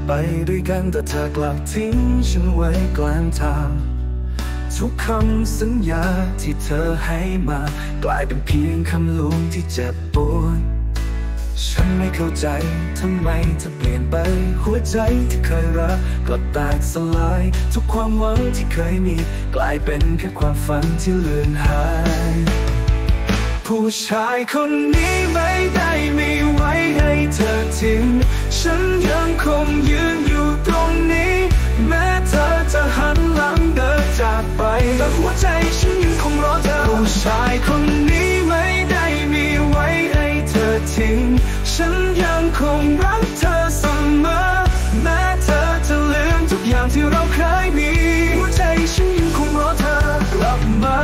ไปด้วยกันแต่เธอกลับทิ้งฉันไว้กลางทางทุกคำสัญญาที่เธอให้มากลายเป็นเพียงคำลวงที่เจ็บปวดฉันไม่เข้าใจทำไมเธอเปลี่ยนไปหัวใจที่เคยรักกลับแตกสลายทุกความหวังที่เคยมีกลายเป็นแค่ความฝันที่เลือนหายผู้ชายคนนี้ไม่ได้มีไว้ให้เธอทิ้งฉันยังคงยืนอยู่ตรงนี้แม้เธอจะหันหลังเดินจากไปแต่หัวใจฉันยังคงรอเธอผู้ชายคนนี้ไม่ได้มีไว้ให้เธอทิ้งฉันยังคงรักเธอเสมอแม้เธอจะลืมทุกอย่างที่เราเคยมีหัวใจฉันยังคงรอเธอกลับมา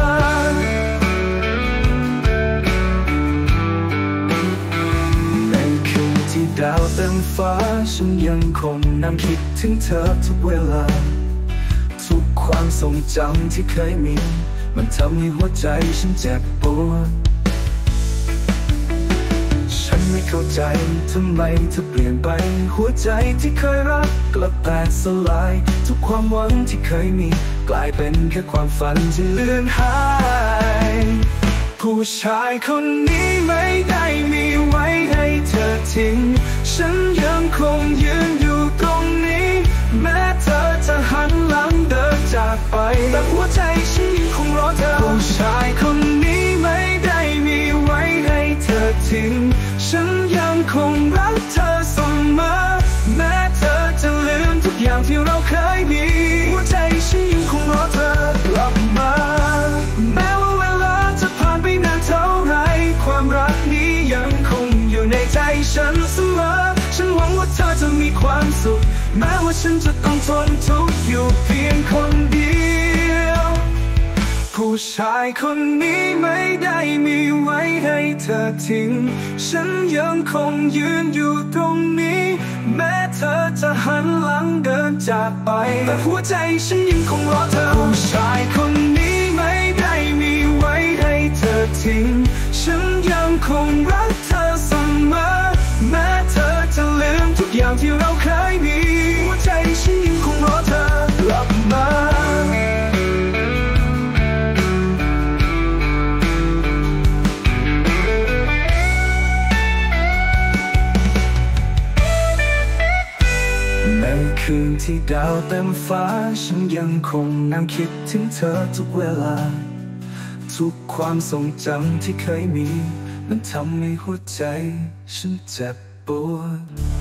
ดาวเต็มฟ้าฉันยังคงนั่งคิดถึงเธอทุกเวลาทุกความทรงจำที่เคยมีมันทำให้หัวใจฉันเจ็บปวดฉันไม่เข้าใจทำไมเธอเปลี่ยนไปหัวใจที่เคยรักกลับแตกสลายทุกความหวังที่เคยมีกลายเป็นแค่ความฝันที่เลือนหายผู้ชายคนนี้ไม่ได้มีไว้ให้เธอทิ้งฉันยังคงยืนอยู่ตรงนี้แม้เธอจะหันหลังเดินจากไปแต่หัวใจฉันยังคงรอเธอผู้ชายคนนี้ไม่ได้มีไว้ให้เธอทิ้งฉันยังคงรักเธอเสมอแม้เธอจะลืมทุกอย่างที่เราเคยมีหัวใจฉันยังคงรอเธอกลับมาแม้ว่าเวลาจะผ่านไปนานเท่าไรความรักนี้ยังคงอยู่ในใจฉันเสมอฉันหวังว่าเธอจะมีความสุขแม้ว่าฉันจะต้องทนทุกข์อยู่เพียงคนเดียวผู้ชายคนนี้ไม่ได้มีไว้ให้เธอทิ้งฉันยังคงยืนอยู่ตรงนี้แม้เธอจะหันหลังเดินจากไปแต่หัวใจฉันยังคงรอเธอผู้ชายคนนี้ไม่ได้มีไว้ให้เธอทิ้งฉันยังคงรักเธอเสมอแม้เธอจะลืมทุกอย่างที่เราเคยมีหัวใจฉันยังคงรอเธอกลับมาในคืนที่ดาวเต็มฟ้าฉันยังคงนั่งคิดถึงเธอทุกเวลาทุกความทรงจำที่เคยมีมันทำให้หัวใจฉันเจ็บปวด